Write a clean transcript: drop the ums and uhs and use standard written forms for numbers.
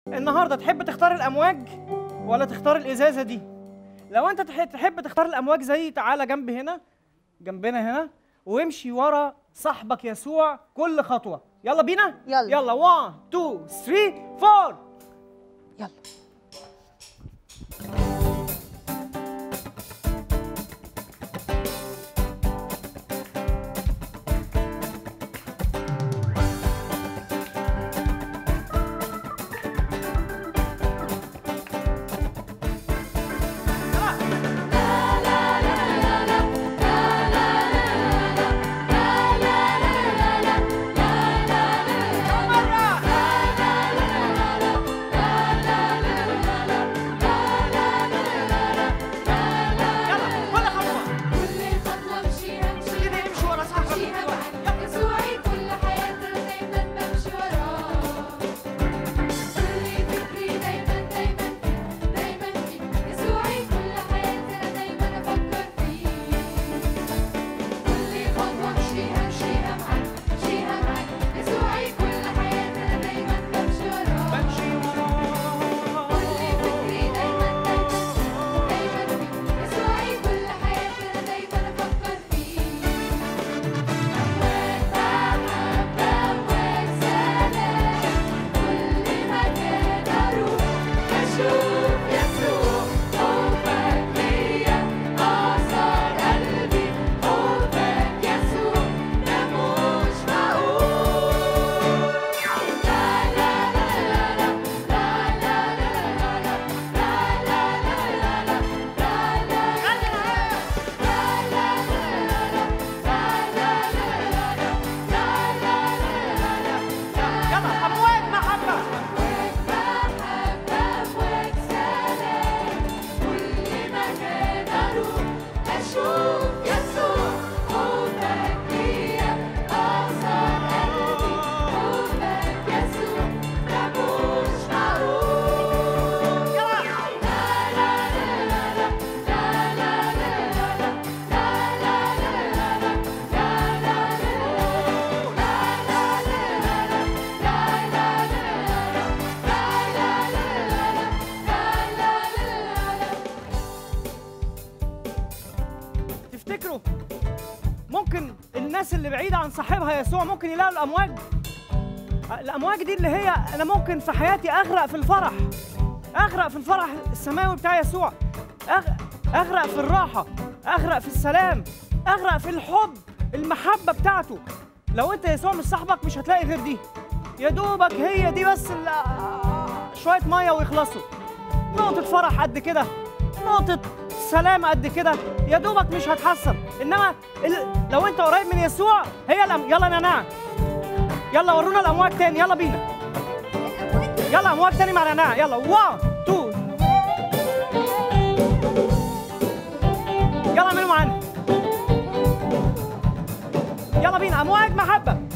النهارده تحب تختار الامواج ولا تختار الازازه دي؟ لو انت تحب تختار الامواج زي، تعالى جنبي هنا، جنبنا هنا، وامشي ورا صاحبك يسوع كل خطوه. يلا بينا. يلا 1 2 3 4. يلا. تفتكروا ممكن الناس اللي بعيدة عن صاحبها يسوع ممكن يلاقوا الأمواج؟ الأمواج دي اللي هي أنا ممكن في حياتي أغرق في الفرح، أغرق في الفرح السماوي بتاع يسوع، أغرق في الراحة، أغرق في السلام، أغرق في الحب، المحبة بتاعته. لو أنت يسوع مش صاحبك مش هتلاقي غير دي، يا دوبك هي دي بس شوية مية ويخلصوا، نقطة فرح قد كده، نقطة سلام قد كده، يا دوبك مش هتحسن. انما لو انت قريب من يسوع هي يلا نعناع، يلا ورونا الامواج تاني، يلا بينا، يلا امواج تاني مع نعناع، يلا 1 2، يلا اعملوا معانا، يلا بينا امواج محبة.